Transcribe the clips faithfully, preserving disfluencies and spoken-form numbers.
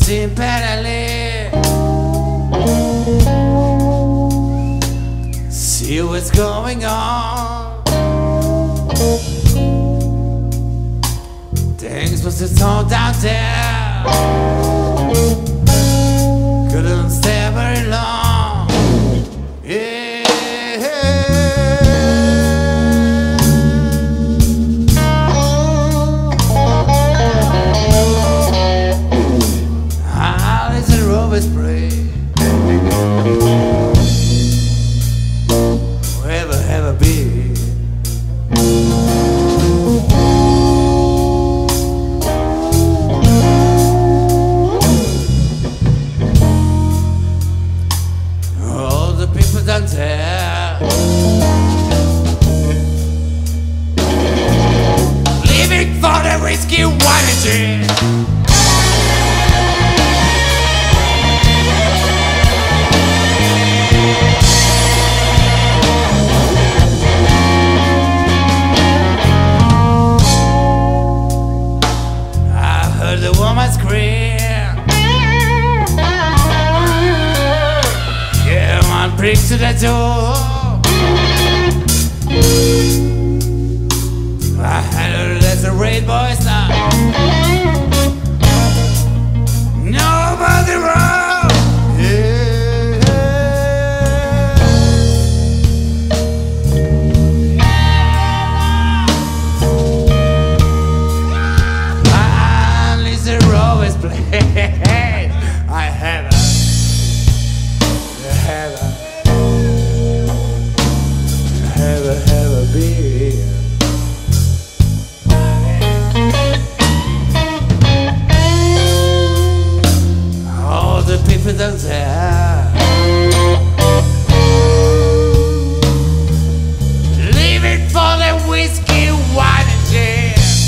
in parallel. See what's going on. Things must have torn down there. Couldn't stay very long. Yeah. Wherever ever be. All the people down there living for the whiskey, wine and gin. The woman scream. Yeah, one brick to the door. I had her let the red boys now. Nobody wrong. Yeah. I have a, I have a, I have a, have a beer. All the people down there living for the whiskey, wine and gin.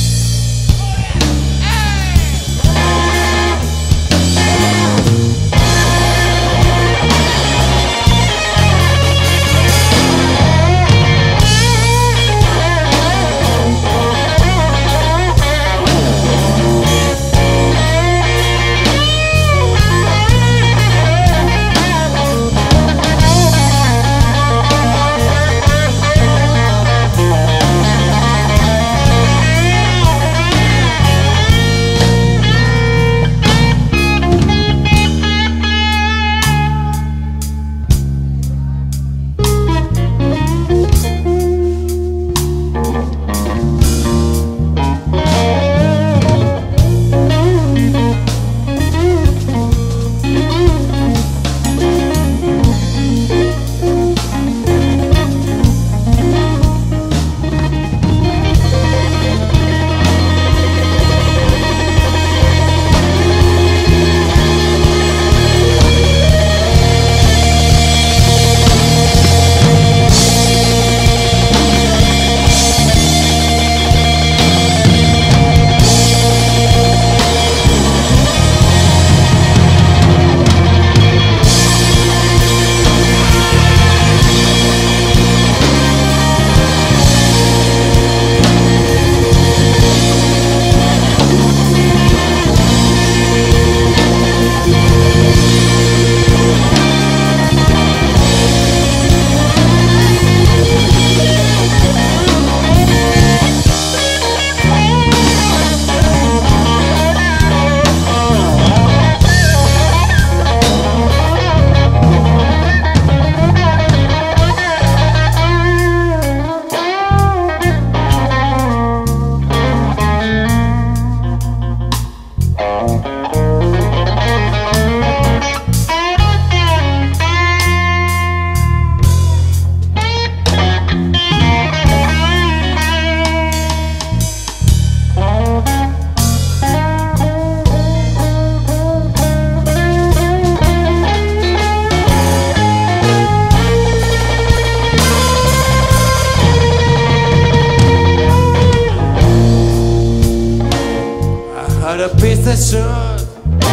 A piece of should,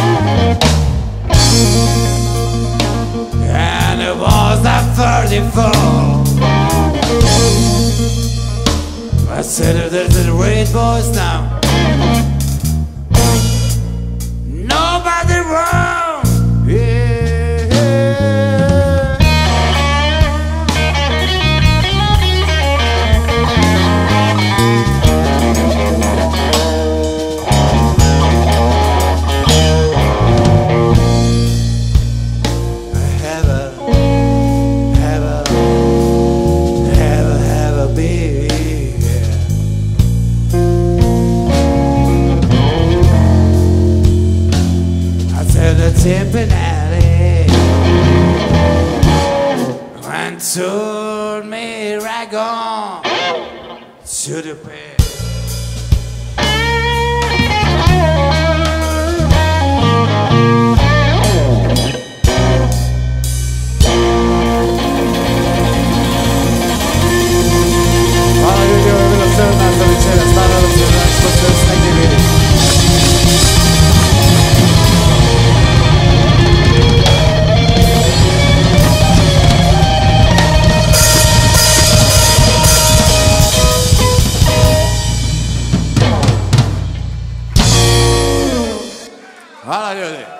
and it was that thirty-four. I said there's the red boys now. Nobody wrong. Timpanelli and told me right on to the bed. Hvala ljudi, ovo je bilo sve od nas za večera. Stavljamo se na što se još negdje vidi. Hvala ljudi.